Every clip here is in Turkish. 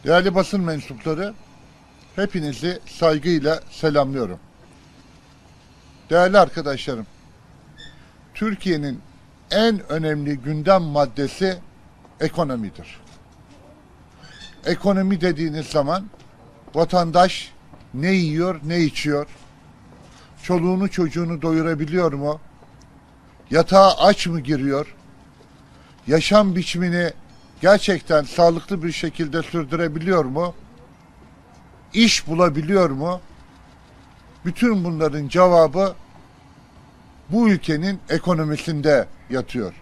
Değerli basın mensupları, hepinizi saygıyla selamlıyorum. Değerli arkadaşlarım, Türkiye'nin en önemli gündem maddesi ekonomidir. Ekonomi dediğiniz zaman vatandaş ne yiyor, ne içiyor, çoluğunu çocuğunu doyurabiliyor mu, yatağa aç mı giriyor, yaşam biçimini gerçekten sağlıklı bir şekilde sürdürebiliyor mu, iş bulabiliyor mu? Bütün bunların cevabı bu ülkenin ekonomisinde yatıyor.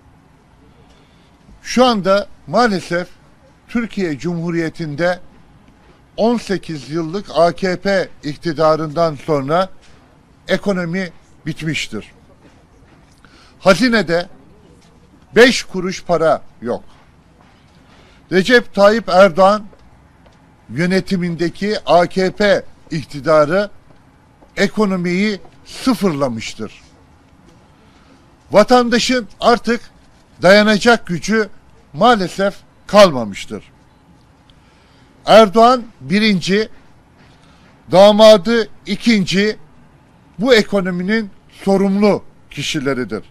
Şu anda maalesef Türkiye Cumhuriyeti'nde 18 yıllık AKP iktidarından sonra ekonomi bitmiştir. Hazinede 5 kuruş para yok. Recep Tayyip Erdoğan yönetimindeki AKP iktidarı ekonomiyi sıfırlamıştır. Vatandaşın artık dayanacak gücü maalesef kalmamıştır. Erdoğan birinci, damadı ikinci, bu ekonominin sorumlu kişileridir.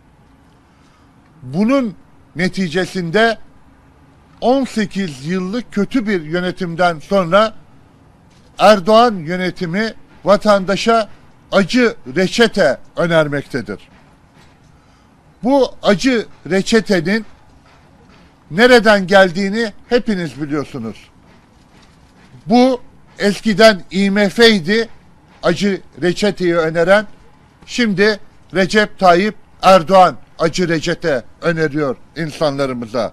Bunun neticesinde 18 yıllık kötü bir yönetimden sonra Erdoğan yönetimi vatandaşa acı reçete önermektedir. Bu acı reçetenin nereden geldiğini hepiniz biliyorsunuz. Bu eskiden IMF'ydi acı reçeteyi öneren, şimdi Recep Tayyip Erdoğan acı reçete öneriyor insanlarımıza.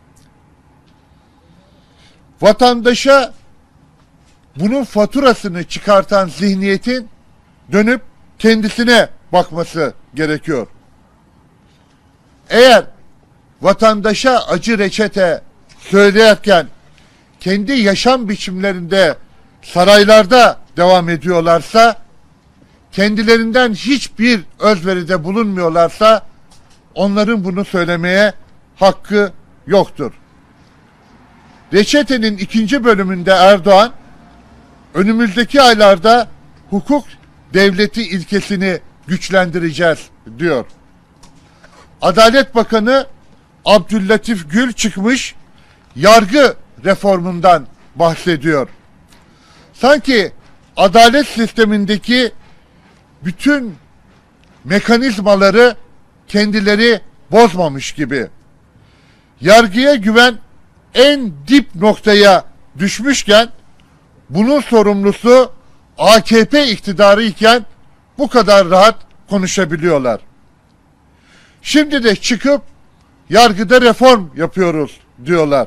Vatandaşa bunun faturasını çıkartan zihniyetin dönüp kendisine bakması gerekiyor. Eğer vatandaşa acı reçete söylerken kendi yaşam biçimlerinde saraylarda devam ediyorlarsa, kendilerinden hiçbir özveride bulunmuyorlarsa onların bunu söylemeye hakkı yoktur. Reçetenin ikinci bölümünde Erdoğan, önümüzdeki aylarda hukuk devleti ilkesini güçlendireceğiz diyor. Adalet Bakanı Abdüllatif Gül çıkmış, yargı reformundan bahsediyor. Sanki adalet sistemindeki bütün mekanizmaları kendileri bozmamış gibi. Yargıya güven en dip noktaya düşmüşken bunun sorumlusu AKP iktidarı iken bu kadar rahat konuşabiliyorlar. Şimdi de çıkıp yargıda reform yapıyoruz diyorlar.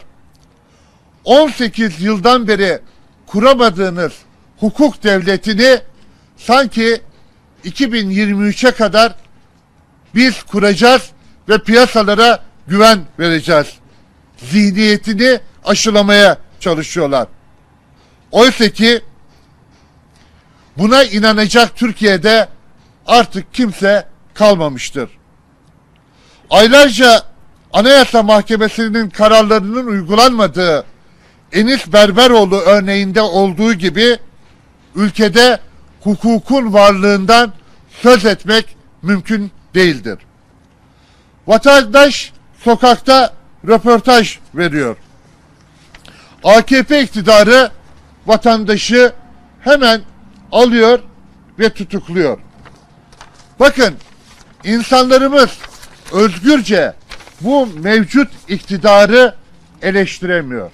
18 yıldan beri kuramadığınız hukuk devletini sanki 2023'e kadar biz kuracağız ve piyasalara güven vereceğiz zihniyetini aşılamaya çalışıyorlar. Oysa ki buna inanacak Türkiye'de artık kimse kalmamıştır. Aylarca Anayasa Mahkemesi'nin kararlarının uygulanmadığı Enis Berberoğlu örneğinde olduğu gibi ülkede hukukun varlığından söz etmek mümkün değildir. Vatandaş sokakta röportaj veriyor. AKP iktidarı vatandaşı hemen alıyor ve tutukluyor. Bakın, insanlarımız özgürce bu mevcut iktidarı eleştiremiyor.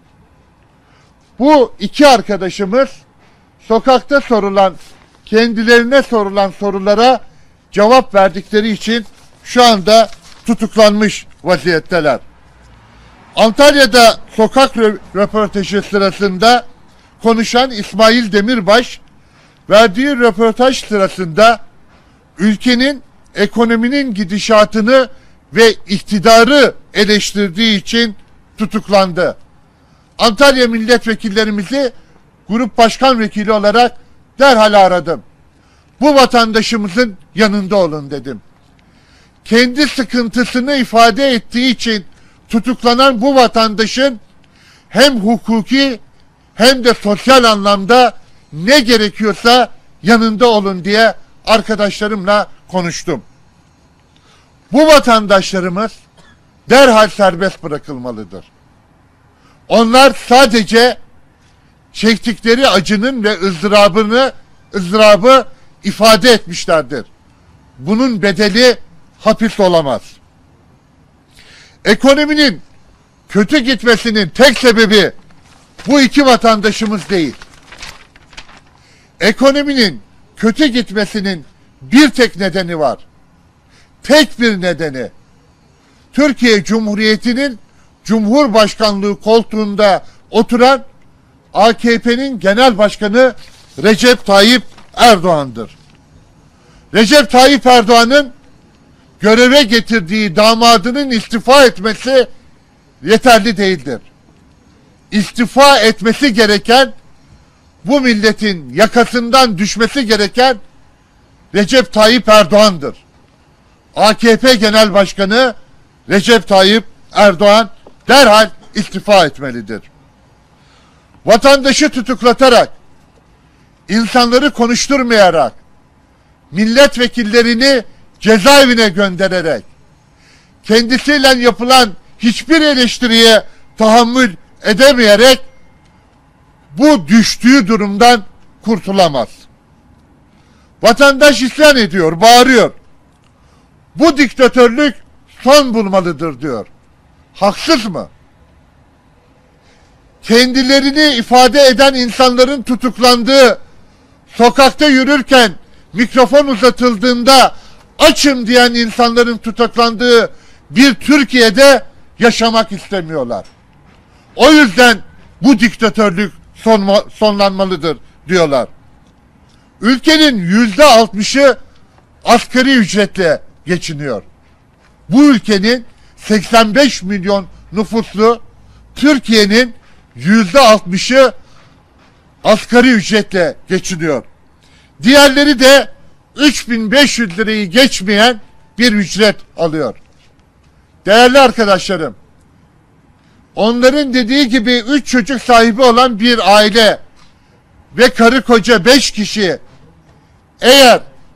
Bu iki arkadaşımız sokakta kendilerine sorulan sorulara cevap verdikleri için şu anda tutuklanmış vaziyetteler. Antalya'da sokak röportajı sırasında konuşan İsmail Demirbaş, verdiği röportaj sırasında ülkenin ekonominin gidişatını ve iktidarı eleştirdiği için tutuklandı. Antalya milletvekillerimizi grup başkan vekili olarak derhal aradım. Bu vatandaşımızın yanında olun dedim. Kendi sıkıntısını ifade ettiği için tutuklanan bu vatandaşın hem hukuki hem de sosyal anlamda ne gerekiyorsa yanında olun diye arkadaşlarımla konuştum. Bu vatandaşlarımız derhal serbest bırakılmalıdır. Onlar sadece çektikleri acının ve ızdırabı ifade etmişlerdir. Bunun bedeli hapis olamaz. Ekonominin kötü gitmesinin tek sebebi bu iki vatandaşımız değil. Ekonominin kötü gitmesinin bir tek nedeni var. Tek bir nedeni. Türkiye Cumhuriyeti'nin Cumhurbaşkanlığı koltuğunda oturan AKP'nin Genel Başkanı Recep Tayyip Erdoğan'dır. Recep Tayyip Erdoğan'ın göreve getirdiği damadının istifa etmesi yeterli değildir. İstifa etmesi gereken, bu milletin yakasından düşmesi gereken Recep Tayyip Erdoğan'dır. AKP Genel Başkanı Recep Tayyip Erdoğan derhal istifa etmelidir. Vatandaşı tutuklatarak, insanları konuşturmayarak, milletvekillerini cezaevine göndererek, kendisiyle yapılan hiçbir eleştiriye tahammül edemeyerek bu düştüğü durumdan kurtulamaz. Vatandaş isyan ediyor, bağırıyor. Bu diktatörlük son bulmalıdır diyor. Haksız mı? Kendilerini ifade eden insanların tutuklandığı, sokakta yürürken mikrofon uzatıldığında açım diyen insanların tutuklandığı bir Türkiye'de yaşamak istemiyorlar. O yüzden bu diktatörlük sonlanmalıdır diyorlar. Ülkenin %60'ı asgari ücretle geçiniyor. Bu ülkenin 85 milyon nüfuslu Türkiye'nin %60'ı asgari ücretle geçiniyor. Diğerleri de 3500 lirayı geçmeyen bir ücret alıyor. Değerli arkadaşlarım, onların dediği gibi 3 çocuk sahibi olan bir aile ve karı koca 5 kişi eğer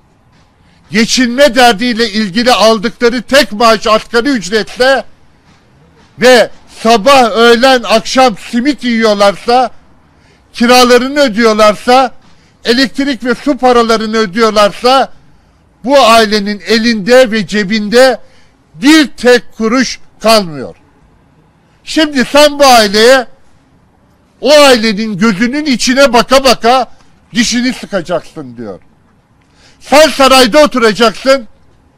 geçinme derdiyle ilgili aldıkları tek maaş asgari ücretle ve sabah, öğlen, akşam simit yiyorlarsa, kiralarını ödüyorlarsa, elektrik ve su paralarını ödüyorlarsa, bu ailenin elinde ve cebinde bir tek kuruş kalmıyor. Şimdi sen bu aileye, o ailenin gözünün içine baka baka dişini sıkacaksın diyor. Sen sarayda oturacaksın,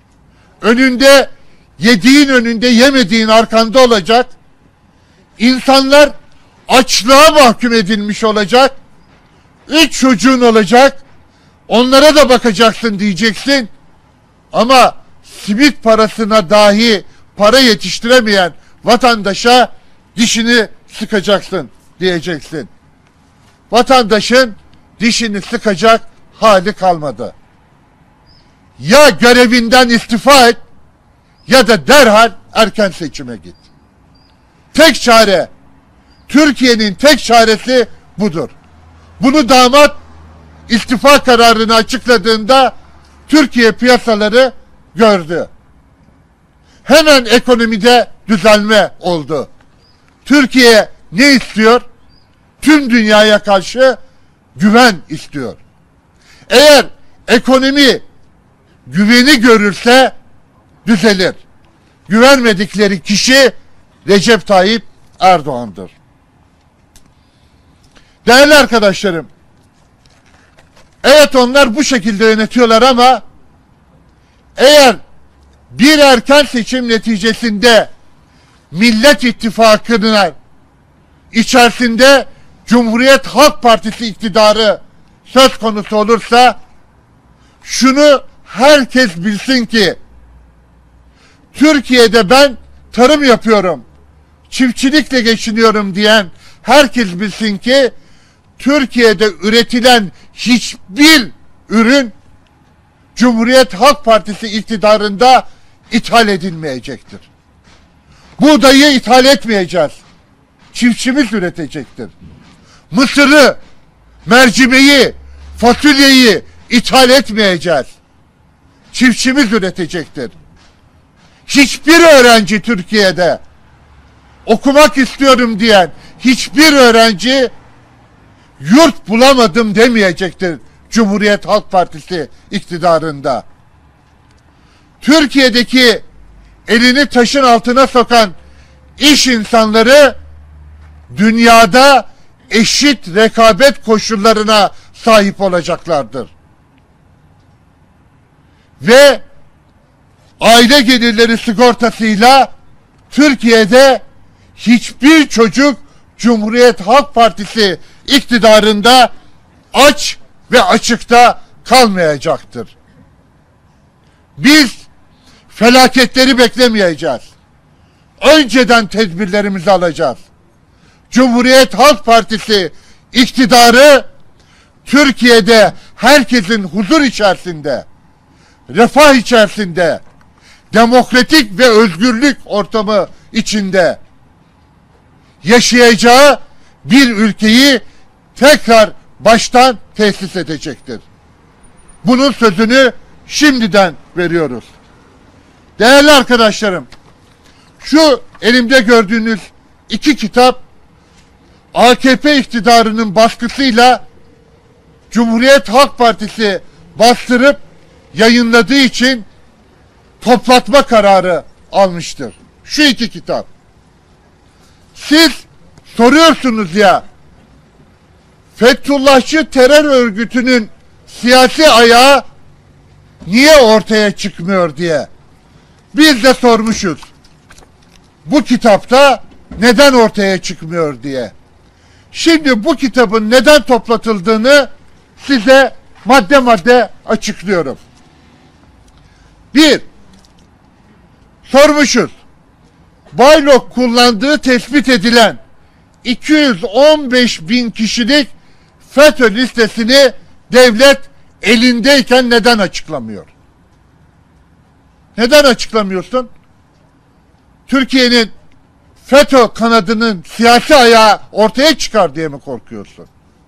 önünde yediğin önünde, yemediğin arkanda olacak. İnsanlar açlığa mahkum edilmiş olacak. 3 çocuğun olacak. Onlara da bakacaksın diyeceksin. Ama simit parasına dahi para yetiştiremeyen vatandaşa dişini sıkacaksın diyeceksin. Vatandaşın dişini sıkacak hali kalmadı. Ya görevinden istifa et ya da derhal erken seçime git. Tek çare, Türkiye'nin tek çaresi budur. Bunu damat istifa kararını açıkladığında Türkiye piyasaları gördü. Hemen ekonomide düzelme oldu. Türkiye ne istiyor? Tüm dünyaya karşı güven istiyor. Eğer ekonomi güveni görürse düzelir. Güvenmedikleri kişi Recep Tayyip Erdoğan'dır. Değerli arkadaşlarım, evet onlar bu şekilde yönetiyorlar ama eğer bir erken seçim neticesinde Millet İttifakı'nın içerisinde Cumhuriyet Halk Partisi iktidarı söz konusu olursa, şunu herkes bilsin ki Türkiye'de ben tarım yapıyorum, çiftçilikle geçiniyorum diyen herkes bilsin ki Türkiye'de üretilen hiçbir ürün Cumhuriyet Halk Partisi iktidarında ithal edilmeyecektir. Buğdayı ithal etmeyeceğiz. çiftçimiz üretecektir. Mısırı, mercimeği, fasulyeyi ithal etmeyeceğiz. Çiftçimiz üretecektir. Hiçbir öğrenci Türkiye'de okumak istiyorum diyen hiçbir öğrenci yurt bulamadım demeyecektir Cumhuriyet Halk Partisi iktidarında. Türkiye'deki elini taşın altına sokan iş insanları dünyada eşit rekabet koşullarına sahip olacaklardır. Ve aile gelirleri sigortasıyla Türkiye'de hiçbir çocuk Cumhuriyet Halk Partisi iktidarında aç ve açıkta kalmayacaktır. Biz felaketleri beklemeyeceğiz. Önceden tedbirlerimizi alacağız. Cumhuriyet Halk Partisi iktidarı Türkiye'de herkesin huzur içerisinde, refah içerisinde, demokratik ve özgürlük ortamı içinde yaşayacağı bir ülkeyi tekrar baştan tesis edecektir. Bunun sözünü şimdiden veriyoruz. Değerli arkadaşlarım, şu elimde gördüğünüz iki kitap AKP iktidarının baskısıyla Cumhuriyet Halk Partisi bastırıp yayınladığı için toplatma kararı almıştır. Şu iki kitap. Siz soruyorsunuz ya, Fethullahçı terör örgütünün siyasi ayağı niye ortaya çıkmıyor diye. Biz de sormuşuz. Bu kitapta neden ortaya çıkmıyor diye. Şimdi bu kitabın neden toplatıldığını size madde madde açıklıyorum. Bir, sormuşuz. Baylok kullandığı tespit edilen 215 bin kişilik FETÖ listesini devlet elindeyken neden açıklamıyor? Neden açıklamıyorsun? Türkiye'nin FETÖ kanadının siyasi ayağı ortaya çıkar diye mi korkuyorsun?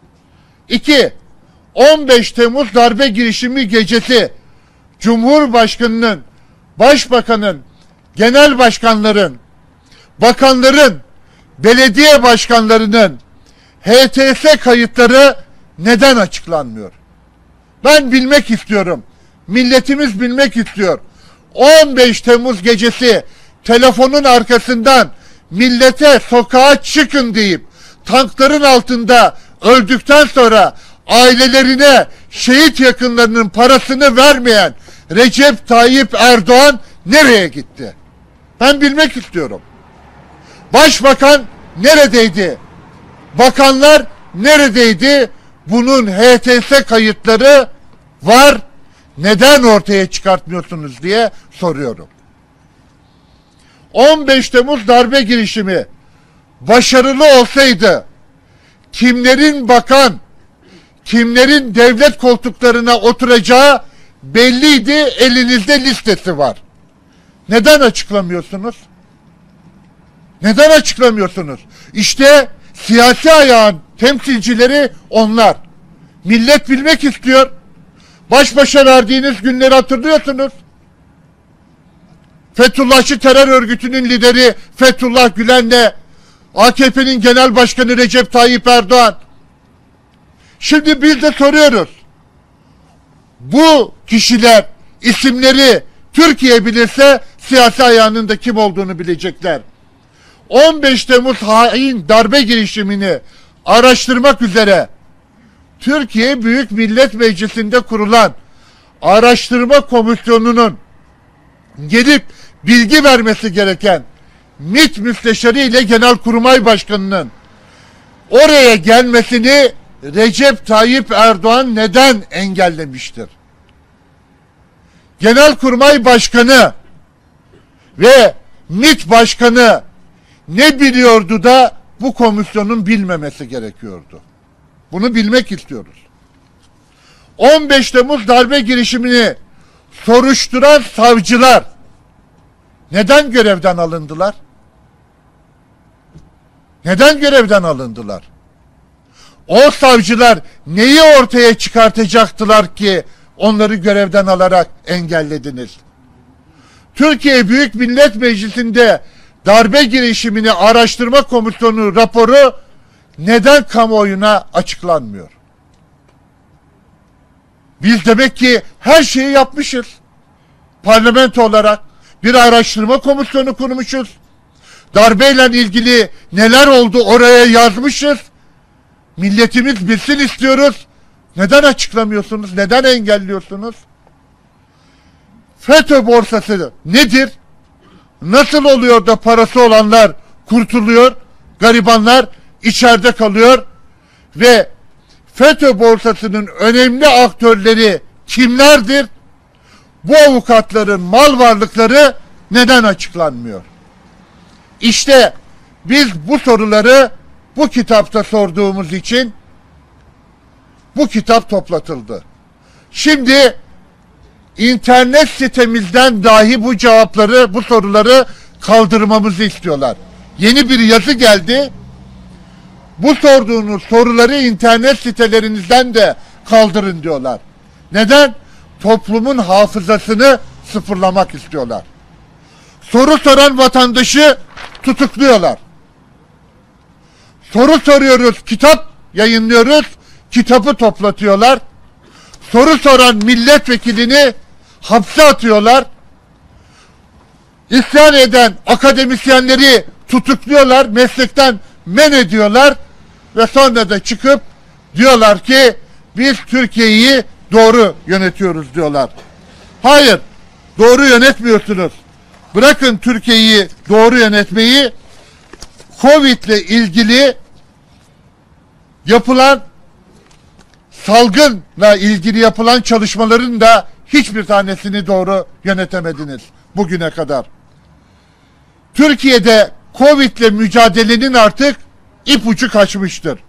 2. 15 Temmuz darbe girişimi gecesi Cumhurbaşkanının, Başbakanın, genel başkanların, bakanların, belediye başkanlarının HTS kayıtları neden açıklanmıyor? Ben bilmek istiyorum. Milletimiz bilmek istiyor. 15 Temmuz gecesi telefonun arkasından millete sokağa çıkın deyip tankların altında öldükten sonra ailelerine şehit yakınlarının parasını vermeyen Recep Tayyip Erdoğan nereye gitti? Ben bilmek istiyorum. Başbakan neredeydi? Bakanlar neredeydi? Bunun HTS kayıtları var. Neden ortaya çıkartmıyorsunuz diye soruyorum. 15 Temmuz darbe girişimi başarılı olsaydı kimlerin bakan, kimlerin devlet koltuklarına oturacağı belliydi, elinizde listesi var. Neden açıklamıyorsunuz? Neden açıklamıyorsunuz? İşte siyasi ayağın temsilcileri onlar. Millet bilmek istiyor. Baş başa verdiğiniz günleri hatırlıyorsunuz. Fethullahçı terör örgütünün lideri Fethullah Gülen'le AKP'nin genel başkanı Recep Tayyip Erdoğan. Şimdi biz de soruyoruz. Bu kişiler isimleri Türkiye bilirse siyasi ayağının da kim olduğunu bilecekler. 15 Temmuz hain darbe girişimini araştırmak üzere Türkiye Büyük Millet Meclisi'nde kurulan araştırma komisyonunun gelip bilgi vermesi gereken MİT Müsteşarı ile Genelkurmay Başkanı'nın oraya gelmesini Recep Tayyip Erdoğan neden engellemiştir? Genelkurmay Başkanı ve MİT Başkanı ne biliyordu da bu komisyonun bilmemesi gerekiyordu? Bunu bilmek istiyoruz. 15 Temmuz darbe girişimini soruşturan savcılar neden görevden alındılar? Neden görevden alındılar? O savcılar neyi ortaya çıkartacaktılar ki onları görevden alarak engellediniz? Türkiye Büyük Millet Meclisi'nde darbe girişimini araştırma komisyonu raporu neden kamuoyuna açıklanmıyor? Biz demek ki her şeyi yapmışız. Parlamento olarak bir araştırma komisyonu kurmuşuz. Darbeyle ilgili neler oldu oraya yazmışız. Milletimiz bilsin istiyoruz. Neden açıklamıyorsunuz? Neden engelliyorsunuz? FETÖ borsası nedir? Nasıl oluyor da parası olanlar kurtuluyor, garibanlar içeride kalıyor ve FETÖ borsasının önemli aktörleri kimlerdir? Bu avukatların mal varlıkları neden açıklanmıyor? İşte biz bu soruları bu kitapta sorduğumuz için bu kitap toplatıldı. Şimdi internet sitemizden dahi bu cevapları, bu soruları kaldırmamızı istiyorlar. Yeni bir yazı geldi. Bu sorduğunuz soruları internet sitelerinizden de kaldırın diyorlar. Neden? Toplumun hafızasını sıfırlamak istiyorlar. Soru soran vatandaşı tutukluyorlar. Soru soruyoruz, kitap yayınlıyoruz, kitabı toplatıyorlar. Soru soran milletvekilini hapse atıyorlar. İsyan eden akademisyenleri tutukluyorlar, meslekten men ediyorlar ve sonra da çıkıp diyorlar ki biz Türkiye'yi doğru yönetiyoruz diyorlar. Hayır, doğru yönetmiyorsunuz. Bırakın Türkiye'yi doğru yönetmeyi, Covid ile ilgili yapılan salgınla ilgili yapılan çalışmaların da hiçbir tanesini doğru yönetemediniz bugüne kadar. Türkiye'de Covid ile mücadelenin artık ipucu kaçmıştır.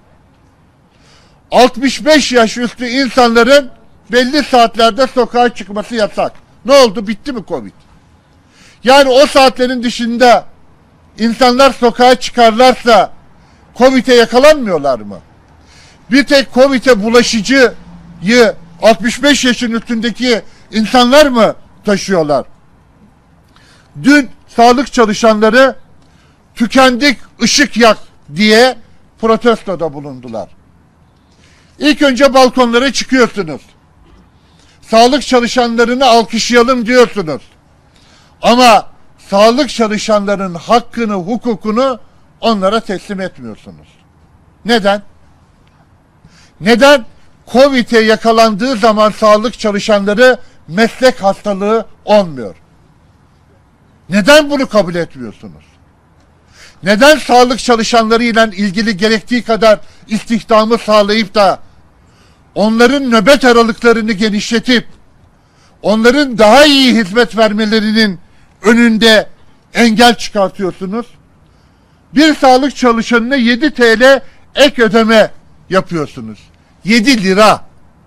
65 yaş üstü insanların belli saatlerde sokağa çıkması yasak. Ne oldu? Bitti mi Covid? Yani o saatlerin dışında insanlar sokağa çıkarlarsa Covid'e yakalanmıyorlar mı? Bir tek Covid'e bulaşıcıyı 65 yaşın üstündeki insanlar mı taşıyorlar? Dün sağlık çalışanları tükendik, ışık yak diye protestoda bulundular. İlk önce balkonlara çıkıyorsunuz. Sağlık çalışanlarını alkışlayalım diyorsunuz. Ama sağlık çalışanların hakkını, hukukunu onlara teslim etmiyorsunuz. Neden? Neden? Covid'e yakalandığı zaman sağlık çalışanları meslek hastalığı olmuyor. Neden bunu kabul etmiyorsunuz? Neden sağlık çalışanlarıyla ilgili gerektiği kadar istihdamı sağlayıp da onların nöbet aralıklarını genişletip onların daha iyi hizmet vermelerinin önünde engel çıkartıyorsunuz? Bir sağlık çalışanına 7 TL ek ödeme yapıyorsunuz. 7 lira.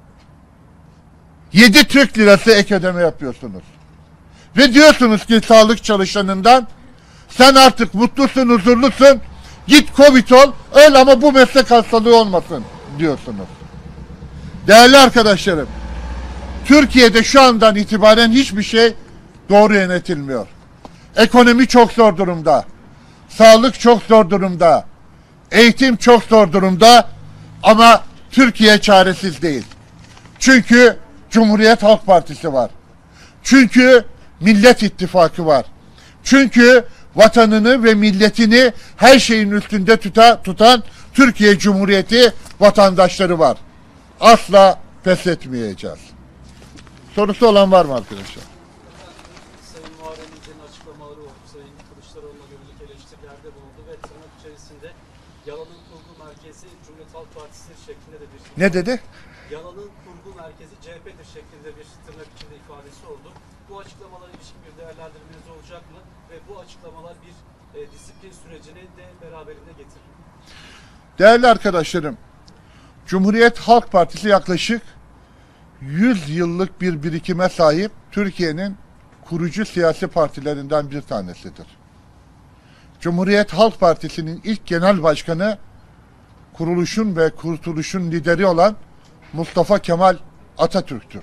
7 Türk lirası ek ödeme yapıyorsunuz. Ve diyorsunuz ki sağlık çalışanından sen artık mutlusun, huzurlusun, git Covid ol, öl ama bu meslek hastalığı olmasın diyorsunuz. Değerli arkadaşlarım, Türkiye'de şu andan itibaren hiçbir şey doğru yönetilmiyor. Ekonomi çok zor durumda. Sağlık çok zor durumda. Eğitim çok zor durumda. Ama Türkiye çaresiz değil. Çünkü Cumhuriyet Halk Partisi var. Çünkü Millet İttifakı var. Çünkü vatanını ve milletini her şeyin üstünde tutan Türkiye Cumhuriyeti vatandaşları var. Asla pes etmeyeceğiz. Sorusu olan var mı arkadaşlar? Sayın Muharrem İnce'nin açıklamaları oldu. Sayın Kılıçdaroğlu'na yönelik eleştirilerde bulundu ve tırnak içerisinde yalanın kurgu merkezi Cumhuriyet Halk Partisi şeklinde de bir... Ne dedi? Yalanın kurgu merkezi CHP'dir şeklinde bir tırnak içinde ifadesi oldu. Bu açıklamalara ilişkin bir değerlendirmeniz olacak mı? Ve bu açıklamalar bir disiplin sürecini de beraberinde getirir. Değerli arkadaşlarım, Cumhuriyet Halk Partisi yaklaşık 100 yıllık bir birikime sahip Türkiye'nin kurucu siyasi partilerinden bir tanesidir. Cumhuriyet Halk Partisi'nin ilk genel başkanı, kuruluşun ve kurtuluşun lideri olan Mustafa Kemal Atatürk'tür.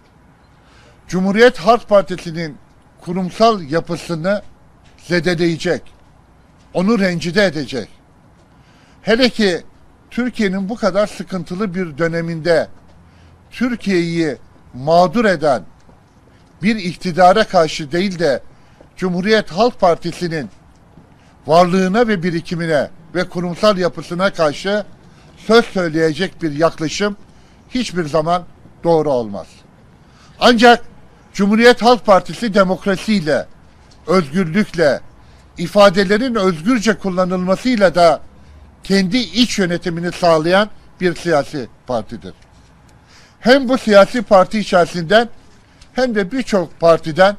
Cumhuriyet Halk Partisi'nin kurumsal yapısını zedeleyecek, onu rencide edecek. Hele ki Türkiye'nin bu kadar sıkıntılı bir döneminde Türkiye'yi mağdur eden bir iktidara karşı değil de Cumhuriyet Halk Partisi'nin varlığına ve birikimine ve kurumsal yapısına karşı söz söyleyecek bir yaklaşım hiçbir zaman doğru olmaz. Ancak Cumhuriyet Halk Partisi demokrasiyle, özgürlükle, ifadelerin özgürce kullanılmasıyla da kendi iç yönetimini sağlayan bir siyasi partidir. Hem bu siyasi parti içerisinden hem de birçok partiden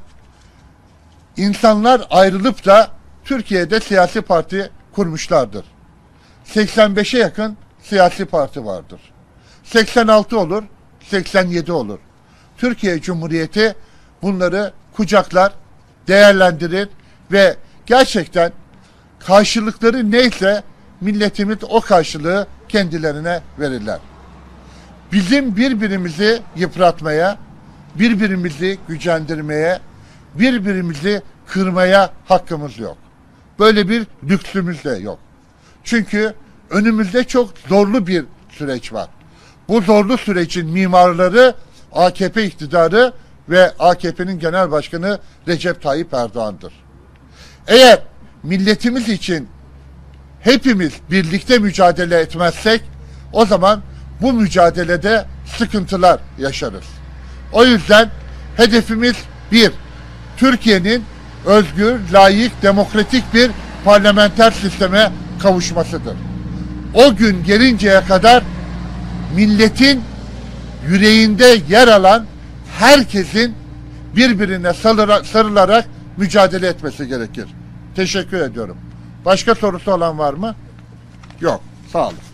insanlar ayrılıp da Türkiye'de siyasi parti kurmuşlardır. 85'e yakın siyasi parti vardır. 86 olur, 87 olur. Türkiye Cumhuriyeti bunları kucaklar, değerlendirir ve gerçekten karşılıkları neyse milletimiz o karşılığı kendilerine verirler. Bizim birbirimizi yıpratmaya, birbirimizi gücendirmeye, birbirimizi kırmaya hakkımız yok. Böyle bir lüksümüz de yok. Çünkü önümüzde çok zorlu bir süreç var. Bu zorlu sürecin mimarları AKP iktidarı ve AKP'nin genel başkanı Recep Tayyip Erdoğan'dır. Eğer milletimiz için hepimiz birlikte mücadele etmezsek o zaman bu mücadelede sıkıntılar yaşarız. O yüzden hedefimiz bir, Türkiye'nin özgür, layık, demokratik bir parlamenter sisteme kavuşmasıdır. O gün gelinceye kadar milletin yüreğinde yer alan herkesin birbirine sarılarak mücadele etmesi gerekir. Teşekkür ediyorum. Başka sorusu olan var mı? Yok. Sağ olun.